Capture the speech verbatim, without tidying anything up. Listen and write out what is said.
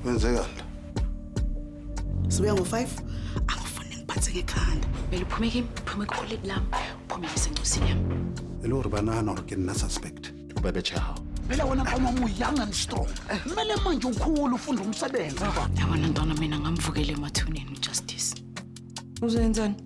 Wenzekala. Sibuya ngo five. Angifuni ngiphathe ngekhanda. Bele uphume kimi, uphume ku-colleague lami, uphume ngesencosini yami. Elo re banana or ke nna suspect. Ubebetshe hao. Phela wena kawumamu young and strong. Kumele manje ukhulu ufunda umsebenzi baba. Yabona ntwana mina ngamvukela emathuneni uJustice. Uzenzani?